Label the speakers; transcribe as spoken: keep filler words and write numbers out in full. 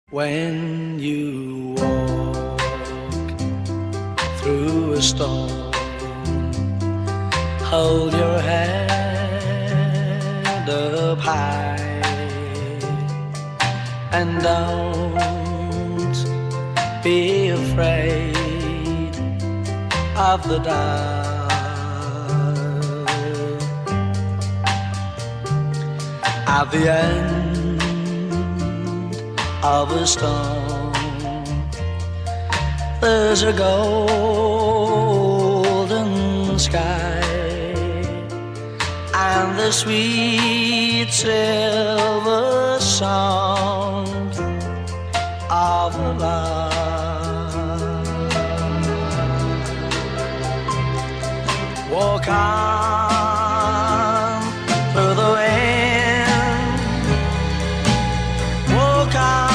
Speaker 1: When you walk through a storm, hold your head up high and don't be afraid of the dark. At the end of a storm, there's a golden sky and the sweet silver sound of the lark. Walk on through the wind, walk on